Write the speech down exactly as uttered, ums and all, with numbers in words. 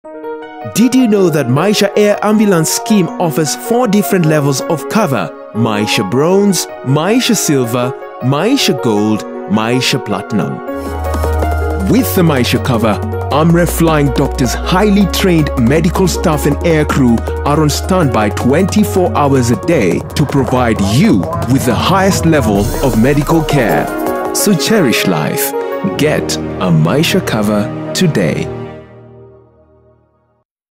Did you know that Maisha Air Ambulance Scheme offers four different levels of cover? Maisha Bronze, Maisha Silver, Maisha Gold, Maisha Platinum. With the Maisha cover, AMREF Flying Doctors' highly trained medical staff and aircrew are on standby twenty-four hours a day to provide you with the highest level of medical care. So cherish life. Get a Maisha cover today.